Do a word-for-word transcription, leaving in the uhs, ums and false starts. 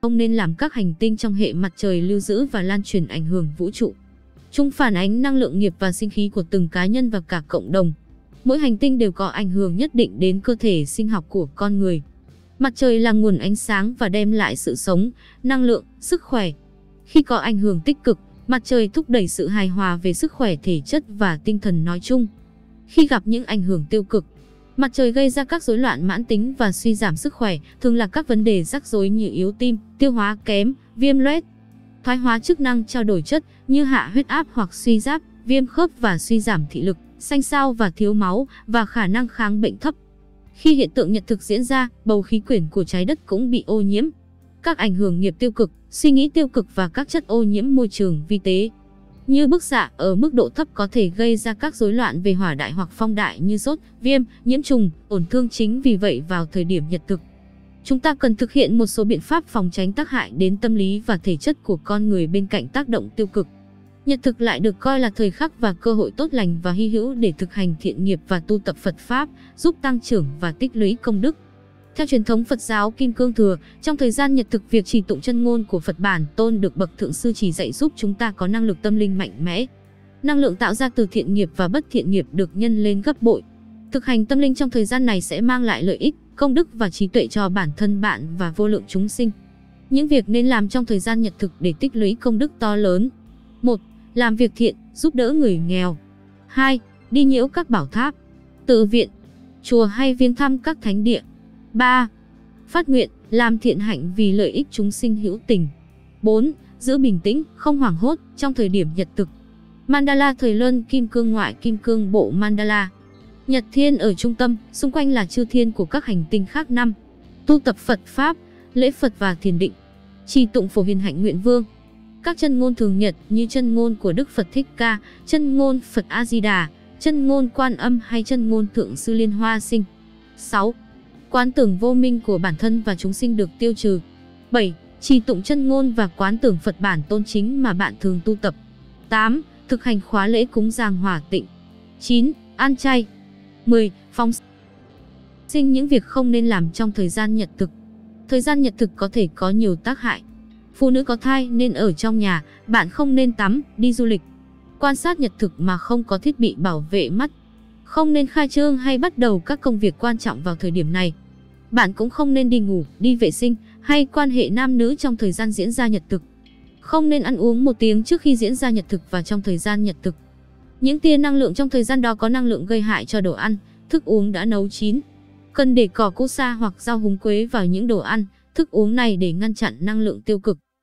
không nên làm các hành tinh trong hệ mặt trời lưu giữ và lan truyền ảnh hưởng vũ trụ. Chúng phản ánh năng lượng nghiệp và sinh khí của từng cá nhân và cả cộng đồng. Mỗi hành tinh đều có ảnh hưởng nhất định đến cơ thể sinh học của con người. Mặt trời là nguồn ánh sáng và đem lại sự sống, năng lượng, sức khỏe. Khi có ảnh hưởng tích cực, mặt trời thúc đẩy sự hài hòa về sức khỏe thể chất và tinh thần nói chung. Khi gặp những ảnh hưởng tiêu cực, mặt trời gây ra các rối loạn mãn tính và suy giảm sức khỏe, thường là các vấn đề rắc rối như yếu tim, tiêu hóa kém, viêm loét, thoái hóa chức năng trao đổi chất như hạ huyết áp hoặc suy giáp, viêm khớp và suy giảm thị lực, xanh xao và thiếu máu và khả năng kháng bệnh thấp. Khi hiện tượng nhật thực diễn ra, bầu khí quyển của trái đất cũng bị ô nhiễm. Các ảnh hưởng nghiệp tiêu cực, suy nghĩ tiêu cực và các chất ô nhiễm môi trường vi tế như bức xạ ở mức độ thấp có thể gây ra các rối loạn về hỏa đại hoặc phong đại như sốt, viêm, nhiễm trùng, tổn thương. Chính vì vậy vào thời điểm nhật thực, chúng ta cần thực hiện một số biện pháp phòng tránh tác hại đến tâm lý và thể chất của con người bên cạnh tác động tiêu cực. Nhật thực lại được coi là thời khắc và cơ hội tốt lành và hy hữu để thực hành thiện nghiệp và tu tập Phật Pháp, giúp tăng trưởng và tích lũy công đức. Theo truyền thống Phật giáo Kim Cương Thừa, trong thời gian nhật thực, việc trì tụng chân ngôn của Phật Bản Tôn được Bậc Thượng Sư chỉ dạy giúp chúng ta có năng lực tâm linh mạnh mẽ. Năng lượng tạo ra từ thiện nghiệp và bất thiện nghiệp được nhân lên gấp bội. Thực hành tâm linh trong thời gian này sẽ mang lại lợi ích, công đức và trí tuệ cho bản thân bạn và vô lượng chúng sinh. Những việc nên làm trong thời gian nhật thực để tích lũy công đức to lớn. một. Làm việc thiện, giúp đỡ người nghèo. hai. Đi nhiễu các bảo tháp, tự viện, chùa hay viếng thăm các thánh địa. ba. Phát nguyện, làm thiện hạnh vì lợi ích chúng sinh hữu tình. bốn. Giữ bình tĩnh, không hoảng hốt trong thời điểm nhật thực. Mandala thời Luân Kim Cương ngoại Kim Cương bộ Mandala. Nhật thiên ở trung tâm, xung quanh là chư thiên của các hành tinh khác. năm. Tu tập Phật Pháp, lễ Phật và thiền định. Trì tụng Phổ Hiền Hạnh Nguyện Vương. Các chân ngôn thường nhật như chân ngôn của Đức Phật Thích Ca, chân ngôn Phật A Di Đà, chân ngôn Quan Âm hay chân ngôn Thượng Sư Liên Hoa Sinh. sáu. Quán tưởng vô minh của bản thân và chúng sinh được tiêu trừ. bảy. Trì tụng chân ngôn và quán tưởng Phật Bản Tôn chính mà bạn thường tu tập. tám. Thực hành khóa lễ cúng dường hỏa tịnh. chín. Ăn chay. mười. Phóng sinh những việc không nên làm trong thời gian nhật thực. Thời gian nhật thực có thể có nhiều tác hại. Phụ nữ có thai nên ở trong nhà, bạn không nên tắm, đi du lịch, quan sát nhật thực mà không có thiết bị bảo vệ mắt. Không nên khai trương hay bắt đầu các công việc quan trọng vào thời điểm này. Bạn cũng không nên đi ngủ, đi vệ sinh hay quan hệ nam nữ trong thời gian diễn ra nhật thực. Không nên ăn uống một tiếng trước khi diễn ra nhật thực và trong thời gian nhật thực. Những tia năng lượng trong thời gian đó có năng lượng gây hại cho đồ ăn, thức uống đã nấu chín. Cần để cỏ cu sa hoặc rau húng quế vào những đồ ăn, thức uống này để ngăn chặn năng lượng tiêu cực.